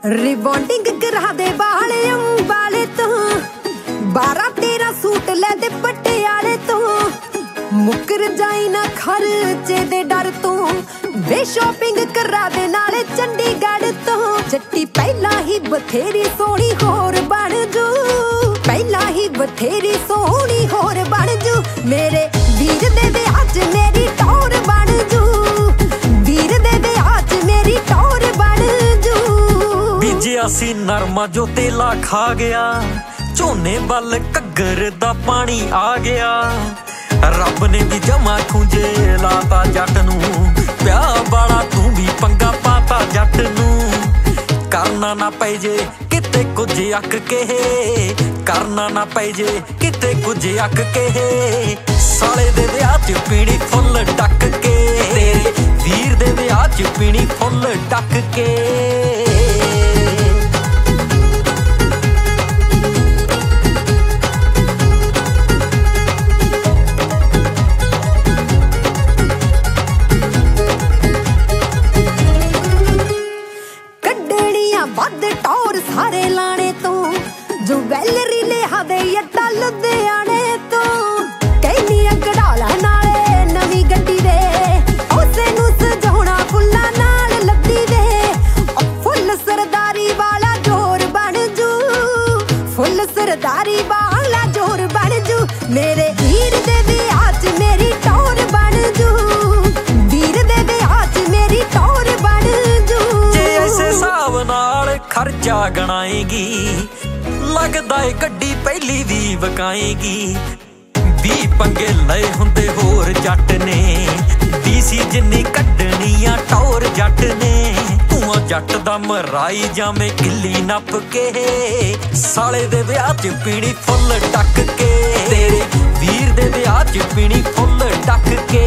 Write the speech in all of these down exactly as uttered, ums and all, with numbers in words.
rebonding करा दे बाले अंबाले तो बारह तेरह सूट ले दे पटियाले तो मुकर जाई ना खर्चे दे डर तो वे शॉपिंग करा दे नाले चंडीगढ़ तो जट्टी पहला ही बथेरी सोनी होर बन जू पहला ही बथेरी सोनी होर बन जू मेरे वीर दे दे आज मेरी टौर बन जू वीर दे दे आज मेरी टौर बन जू बीजिया सी नरमा जो तेला खा गया झोने बल घग्गर दा पानी आ गया रब ने भी जमा खूंजे लाता जट नू प्या वाला तू भी पंगा पाता जट नू करना ना पै जे किते कुछ अक के करना ना पै जे किते कुछ अक के साले दे विआह च पीनी फुल डक के तेरे वीर दे विआह च पीनी फुल डक के ਵੱਧ ਟੌਰ ਸਾਰੇ ਲਾਣੇ ਤੋਂ ਜੋ ਵੈਲਰੀ ਲਿਆ ਦੇ ਅੱਡਾ ਲੁਧਿਆਣੇ ਤੋਂ ਕਹਿਨੀਆਂ ਕਢਾਲਾ ਨਾਲੇ ਨਵੀਂ ਗੱਡੀ ਦੇ ਉਸੇ ਨੂੰ ਸਜਾਉਣਾ ਫੁੱਲਾਂ ਨਾਲ ਲੱਦੀ ਦੇ ਫੁੱਲ ਸਰਦਾਰੀ ਵਾਲਾ ਜੋਰ ਬਣ ਜੂ ਫੁੱਲ ਸਰਦਾਰੀ ਵਾਲਾ ਜੋਰ ਬਣ ਜੂ ਮੇਰੇ ਵੀਰ ਦੇ ਵਿਆਹ 'ਚ ਮੇਰੀ ਟੌਰ ਬਣ ਜੂ ਵੀਰ ਦੇ ਵਿਆਹ 'ਚ ਮੇਰੀ ਟੌਰ ਬਣ ਜੂ ਜੇ ਐਸੇ ਹਿਸਾਬ ਨਾਲ खर्चा गणाएगी लगदा है गड्डी पहली भी वकाएगी भी पंगे लए हुंदे होर जट ने डीसी जिन्नी कड्डनियां टौर जट ने धुआं जट दा मराई जावे किल्ली नप के साले दे विआह च पीनी फुल डक के तेरे वीर दे विआह च पीनी फुल डक के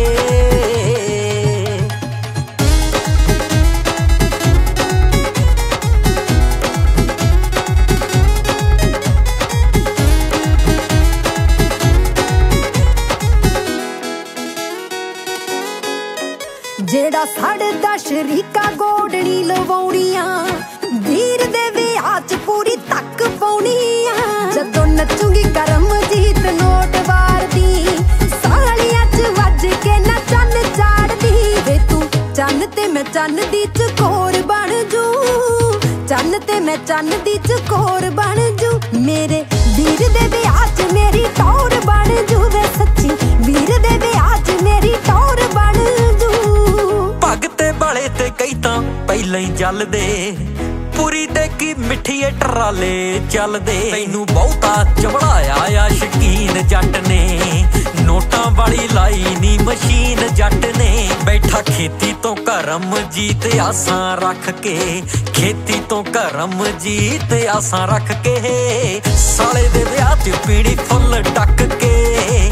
ਜਿਹੜਾ ਸੜਦਾ ਸ਼ਰੀਕਾ ਗੋਡਣੀ ਲਵਾਉਣੀਆਂ ਵੀਰ ਦੇ ਵਿਆਹ 'ਚ ਪੂਰੀ ਤੱਕ ਪਾਉਣੀਆਂ ਜਦੋਂ ਨੱਚੂਗੀ ਕਰਮਜੀਤ ਨੋਟ ਵਾਰਦੀ ਸਾਲੀਆਂ 'ਚ ਵੱਜ ਕੇ ਨਾ ਚੰਨ ਚਾੜਦੀ ਵੇ ਤੂੰ ਚੰਨ ਤੇ ਮੈਂ ਚੰਨ ਦੀ ਚਕੋਰ ਬਣ ਜੂ ਚੰਨ ਤੇ ਮੈਂ ਚੰਨ ਦੀ ਚਕੋਰ ਬਣ ਜੂ ਮੇਰੇ ਵੀਰ ਦੇ ਵਿਆਹ 'ਚ ਮੇਰੀ ਟੌਰ ਬਣ ਜੂ ਵੇ ਸੱਚੀ ਵੀਰ ਦੇ ਵਿਆਹ 'ਚ ਮੇਰੀ ਟੌਰ ਬਣ ਜੂ ਬਾਲੇ ਤੇ ਕਈ ਤਾਂ ਪਹਿਲਾਂ ਹੀ ਚੱਲਦੇ ਪੂਰੀ ਤੇ ਕੀ ਮਿੱਠੀਏ ਟਰਾਲੇ ਚੱਲਦੇ ਤੈਨੂੰ ਬਹੁਤਾ ਚਵੜਾਇਆ ਆ ਸ਼ਕੀਨ ਜੱਟ ਨੇ ਨੋਟਾਂ ਵਾਲੀ ਲਾਈ ਨੀ ਮਸ਼ੀਨ ਜੱਟ ਨੇ ਬੈਠਾ ਖੇਤੀ ਤੋਂ ਕਰਮ ਜੀਤ ਆਸਾਂ ਰੱਖ ਕੇ ਖੇਤੀ ਤੋਂ ਕਰਮ ਜੀਤ ਆਸਾਂ ਰੱਖ ਕੇ ਸਾਲੇ ਦੇ ਵਿਆਹ 'ਚ ਪੀਣੀ ਫੁੱਲ ਡੱਕ ਕੇ